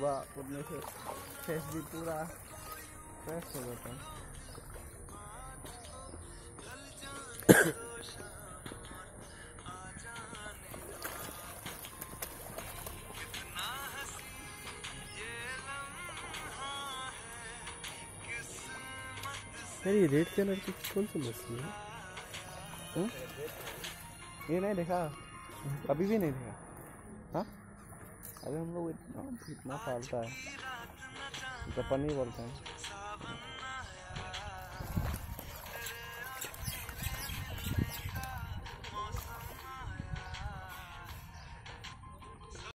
सुबह उठने से फेस भी पूरा फ्रेश हो जाता है। ये रेड कलर की कौन सी मछली है? ये नहीं देखा, अभी भी नहीं देखा। हाँ, अरे हम लोग इतना पालता है, जापानी बोलते हैं।